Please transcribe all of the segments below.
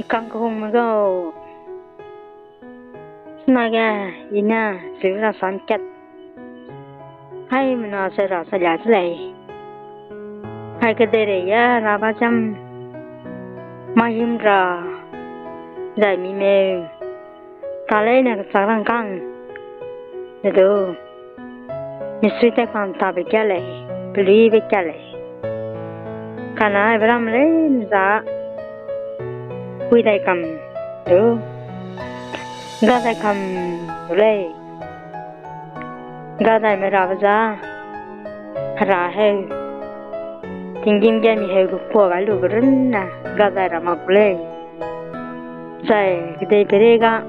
Càng không mà go naga ina sira sankat hai mana sira saja selai hai kedere ya rabajam mahimra dai mi me tale na sarang kang itu mistri te kan tabe kale beli be kale kana ibram le za quy đại cầm được ga đại cầm lấy ga đại mới ra ra hay tiếng kim cái mi hay cũng qua cái lúa rừng na ga đại ra mặc lấy sai cái đây bể ga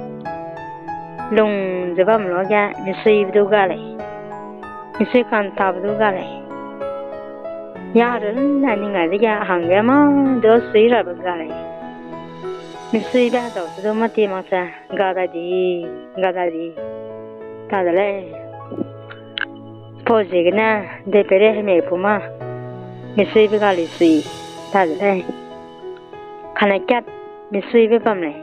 lùng giờ bấm lo ga mi suy du ga lấy mi suy can tab du ga lấy ya rừng na những cái gì hàng cái mà đó suy ra ga lấy Misi ba tau tu mati masa gada di tada le pose gna de pere me puma misi ba gali si tada le khana kat misi ba pam le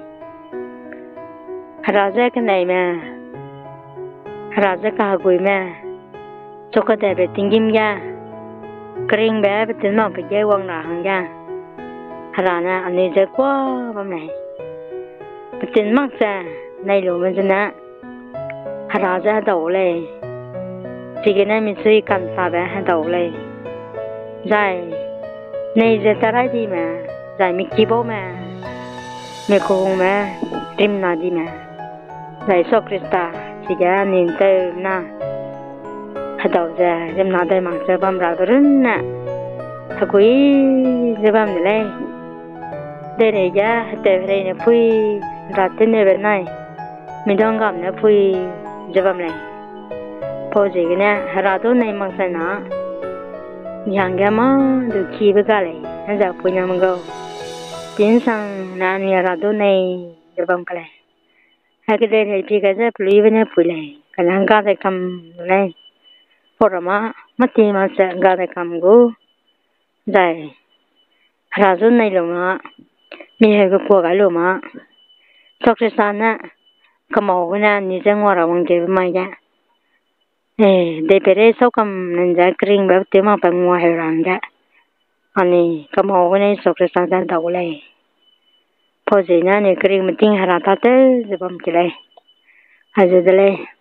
raja ka nai ma raja ka goi ma choka de be tingim ya kring ba be tin ma pe je wang na hang ya harana ani je kwa pam le tin mắc ra này luôn mình chân hara ra đầu lên chỉ cái này mình suy cần sao bé hai đầu lên dài này giờ ta ra đi mà dài mình kêu bố mà mình không mà tim nào đi mà dài số Krista chỉ cái nhìn tới na hai đầu ra em nào đây mà giờ bấm ra rồi nè thật quý giờ bấm này lên đây này giá đây này phui रात ने बनाए मिडोंग काम ने फुई जबम ले पोजे ने हरातो नहीं मंगसना यांगे मा दुखी बगाले जा पुnya मंगो तीन संग ना नि हरातो नहीं जबम कले हकदे रे पीका जे पुली बने पुले कलंगा दे कम ले पोरमा मती मा से गा दे कम गो जाए हरातो नहीं लो मा mi he ko po ga lo ma Sokrisana kamo na ni jang wara wang ke mai ya de pere so kam nanja kring ba te ma pa ngwa he rang ga ani kamo ne Sokrisana da le po je na ne kring miting hara ta te je bam ke le ha je de le